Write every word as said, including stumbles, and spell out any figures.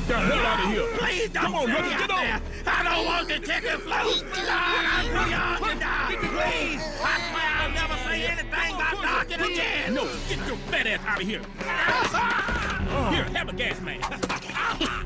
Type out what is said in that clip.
Get the hell out of here. Please don't Come on, send brother, me get out on. there. I don't want the chicken flu. God, I'm too young to die. Please, I swear I'll never say anything about knocking again. No, get your fat ass out of here. Here, have a gas man.